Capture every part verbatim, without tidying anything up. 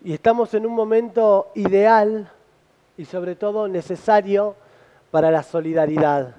Y estamos en un momento ideal y sobre todo necesario para la solidaridad.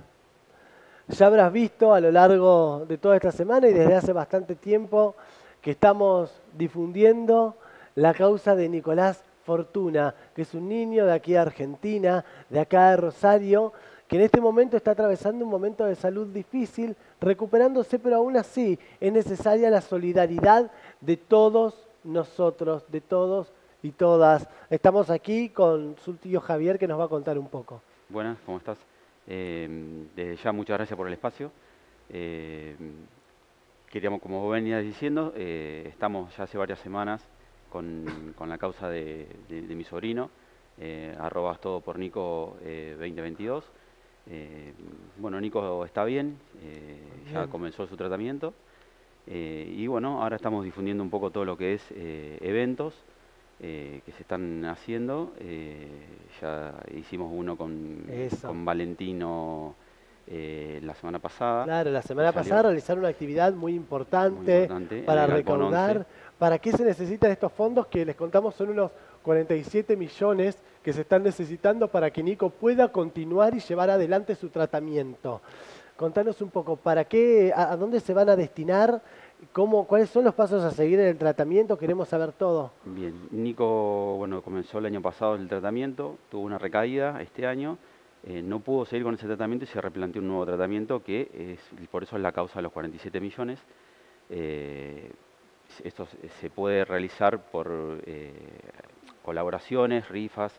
Ya habrás visto a lo largo de toda esta semana y desde hace bastante tiempo que estamos difundiendo la causa de Nicolás Fortuna, que es un niño de aquí de Argentina, de acá de Rosario, que en este momento está atravesando un momento de salud difícil, recuperándose, pero aún así es necesaria la solidaridad de todos nosotros, de todos y todas. Estamos aquí con su tío Javier, que nos va a contar un poco. Buenas, ¿cómo estás? Eh, desde ya muchas gracias por el espacio. Eh, queríamos, como venías diciendo, eh, estamos ya hace varias semanas con, con la causa de, de, de mi sobrino, eh, arrobas todo por Nico eh, veinte veintidós. Eh, bueno, Nico está bien, eh, bien, ya comenzó su tratamiento eh, y bueno, ahora estamos difundiendo un poco todo lo que es eh, eventos eh, que se están haciendo. Eh, ya hicimos uno con, con Valentino eh, la semana pasada. Claro, la semana pasada realizaron una actividad muy importante, muy importante para recaudar. ¿Para qué se necesitan estos fondos? Que les contamos son unos cuarenta y siete millones que se están necesitando para que Nico pueda continuar y llevar adelante su tratamiento. Contanos un poco, ¿para qué, a, a dónde se van a destinar? ¿Cómo, ¿Cuáles son los pasos a seguir en el tratamiento? Queremos saber todo. Bien, Nico, bueno, comenzó el año pasado el tratamiento, tuvo una recaída este año, eh, no pudo seguir con ese tratamiento y se replanteó un nuevo tratamiento que es, por eso es la causa de los cuarenta y siete millones. Eh, esto se puede realizar por eh, colaboraciones, rifas,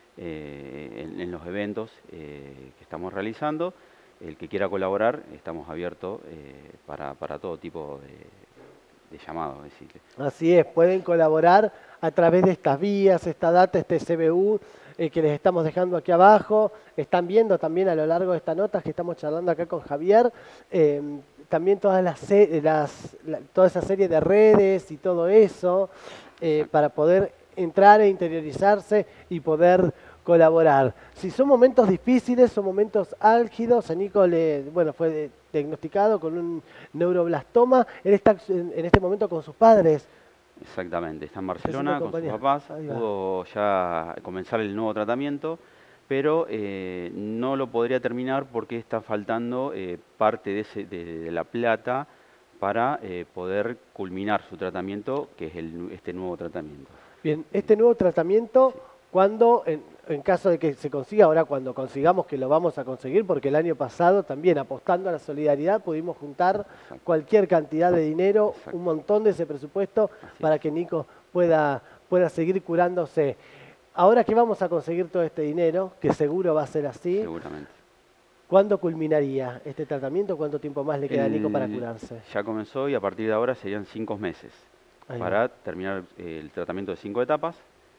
eh, en, en los eventos eh, que estamos realizando. El que quiera colaborar, estamos abiertos eh, para, para todo tipo de, de llamados. Decirle. Así es, pueden colaborar a través de estas vías, esta data, este C B U eh, que les estamos dejando aquí abajo. Están viendo también a lo largo de esta nota que estamos charlando acá con Javier, eh, también todas las, las, la, toda esa serie de redes y todo eso, eh, para poder entrar e interiorizarse y poder colaborar. Si son momentos difíciles, son momentos álgidos, a Nico le, bueno, fue diagnosticado con un neuroblastoma, él está en, en este momento con sus padres. Exactamente, está en Barcelona con sus papás, pudo ya comenzar el nuevo tratamiento, pero eh, no lo podría terminar porque está faltando eh, parte de, ese, de, de la plata para eh, poder culminar su tratamiento, que es el, este nuevo tratamiento. Bien, este nuevo tratamiento, sí. Cuando, en, en caso de que se consiga, ahora cuando consigamos que lo vamos a conseguir, porque el año pasado también apostando a la solidaridad pudimos juntar Exacto. cualquier cantidad de dinero, Exacto. un montón de ese presupuesto Así para es. que Nico pueda, pueda seguir curándose. Ahora que vamos a conseguir todo este dinero, que seguro va a ser así, seguramente. ¿Cuándo culminaría este tratamiento? ¿Cuánto tiempo más le queda el, a Nico para curarse? Ya comenzó y a partir de ahora serían cinco meses Ahí para va. terminar el tratamiento de cinco etapas.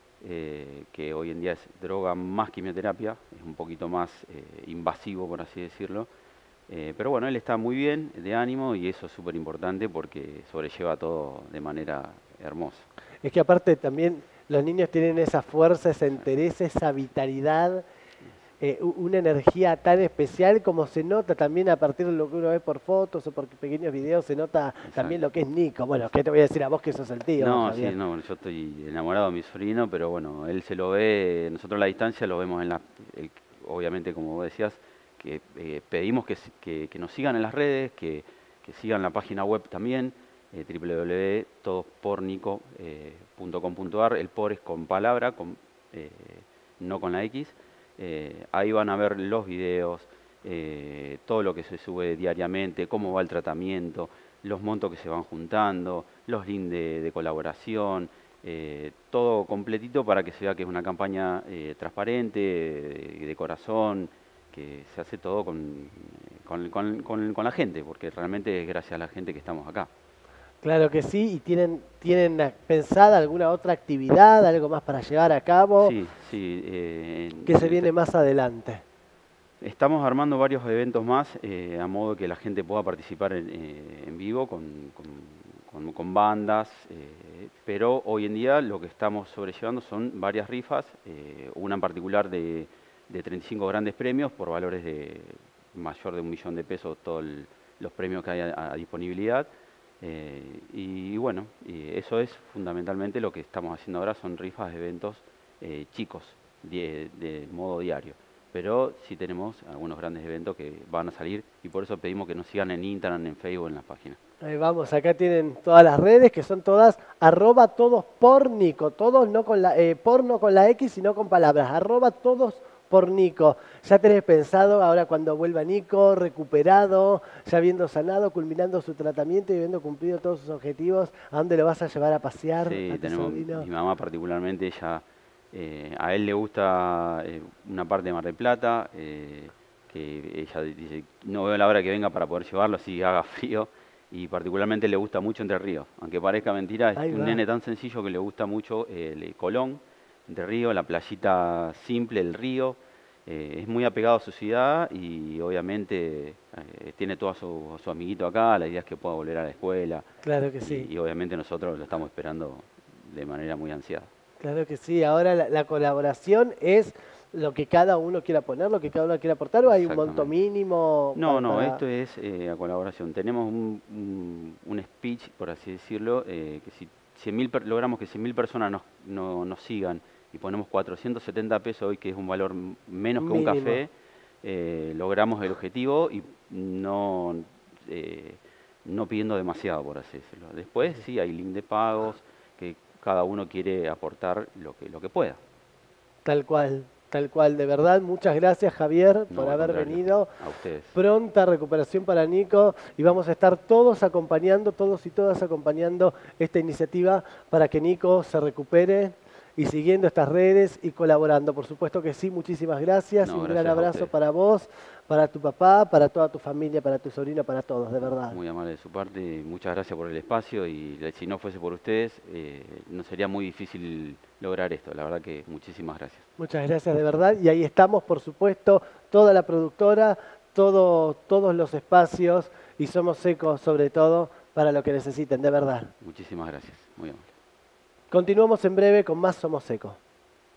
Eh, que hoy en día es droga más quimioterapia, es un poquito más eh, invasivo, por así decirlo. Eh, pero bueno, él está muy bien de ánimo y eso es súper importante porque sobrelleva todo de manera hermosa. Es que aparte también los niños tienen esa fuerza, esa entereza, esa vitalidad, eh, una energía tan especial como se nota también a partir de lo que uno ve por fotos o por pequeños videos, se nota Exacto. también lo que es Nico. Bueno, ¿qué te voy a decir a vos que sos el tío? No, sí, no, bueno, yo estoy enamorado de mi sobrino, pero bueno, él se lo ve, nosotros a la distancia lo vemos en la, el, obviamente como vos decías, que eh, pedimos que, que, que nos sigan en las redes, que, que sigan la página web también, eh, doble u doble u doble u punto todos por nico punto com punto ar, el por es con palabra, con, eh, no con la X. Eh, ahí van a ver los videos, eh, todo lo que se sube diariamente, cómo va el tratamiento, los montos que se van juntando, los links de, de colaboración, eh, todo completito para que se vea que es una campaña eh, transparente, de, de corazón, que se hace todo con, con, con, con, con la gente, porque realmente es gracias a la gente que estamos acá. Claro que sí, y tienen, tienen pensada alguna otra actividad, algo más para llevar a cabo. Sí, sí. Eh, que se viene más adelante. Estamos armando varios eventos más, eh, a modo que la gente pueda participar en, eh, en vivo con, con, con, con bandas, eh, pero hoy en día lo que estamos sobrellevando son varias rifas, eh, una en particular de, de treinta y cinco grandes premios por valores de mayor de un millón de pesos, todos los premios que hay a, a disponibilidad. Eh, y, y bueno, y eso es fundamentalmente lo que estamos haciendo ahora, son rifas de eventos eh, chicos, de, de modo diario. Pero sí tenemos algunos grandes eventos que van a salir y por eso pedimos que nos sigan en Instagram, en Facebook, en la página. Ahí vamos, acá tienen todas las redes que son todas arroba todos por Nico, todos no con la, eh, por no con la X sino con palabras, arroba todos por Nico. Ya tenés pensado ahora cuando vuelva Nico, recuperado, ya habiendo sanado, culminando su tratamiento y habiendo cumplido todos sus objetivos, ¿a dónde lo vas a llevar a pasear? Sí, a tu tenemos, sobrino? mi mamá particularmente, ella, eh, a él le gusta eh, una parte de Mar del Plata, eh, que ella dice, no veo la hora que venga para poder llevarlo, así haga frío, y particularmente le gusta mucho Entre Ríos, aunque parezca mentira, es Ahí un va. nene tan sencillo que le gusta mucho eh, el Colón, Entre Ríos, la playita simple, el río, eh, es muy apegado a su ciudad y obviamente eh, tiene todo a su, a su amiguito acá, la idea es que pueda volver a la escuela, Claro que y, sí. y obviamente nosotros lo estamos esperando de manera muy ansiada. Claro que sí, ahora la, la colaboración es lo que cada uno quiera poner, lo que cada uno quiera aportar, o hay un monto Exactamente. mínimo No, para, no, para- esto es eh, a colaboración. Tenemos un, un- un speech, por así decirlo, eh, que si cien mil per- logramos que cien mil personas nos, no- nos sigan y ponemos cuatrocientos setenta pesos hoy, que es un valor m- menos que un mínimo? café, eh, logramos el objetivo y no, eh, no pidiendo demasiado, por así decirlo. Después sí hay link de pagos, que cada uno quiere aportar lo que, lo que pueda. Tal cual, tal cual. De verdad, muchas gracias Javier por No, al haber contrario, venido. a ustedes. Pronta recuperación para Nico y vamos a estar todos acompañando, todos y todas acompañando esta iniciativa para que Nico se recupere y siguiendo estas redes y colaborando. Por supuesto que sí, muchísimas gracias No, y un gracias gran a abrazo ustedes. para vos, para tu papá, para toda tu familia, para tu sobrino, para todos, de verdad. Muy amable de su parte, muchas gracias por el espacio y le- si no fuese por ustedes, eh, no sería muy difícil lograr esto. La verdad que muchísimas gracias. Muchas gracias de verdad. Y ahí estamos, por supuesto, toda la productora, todo, todos los espacios y Somos Ecos sobre todo para lo que necesiten, de verdad. Muchísimas gracias, muy amable. Continuamos en breve con más Somos Ecos.